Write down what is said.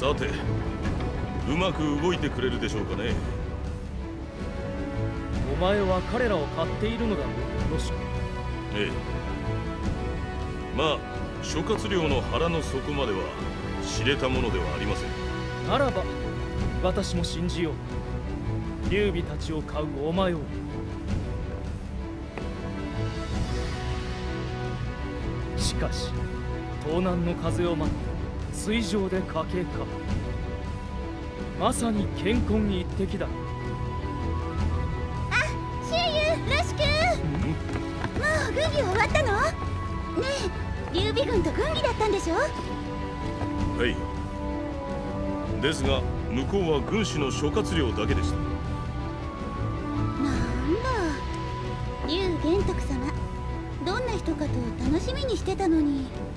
さて、うまく動いてくれるでしょうかね。 お前は彼らを買っているのだろう、ロシク。 ええ。まあ諸葛亮の腹の底までは知れたものではありません。 ならば私も信じよう。劉備たちを買うお前を。しかし東南の風を待って水上で家計か。まさに健康に一滴だ。 あ、シエユ、ロシ君。もう軍議終わったの？ねえ、劉備軍と軍議だったんでしょ？ はい。ですが向こうは軍師の諸葛亮だけでした。 なんだ、劉玄徳様、どんな人かと楽しみにしてたのに。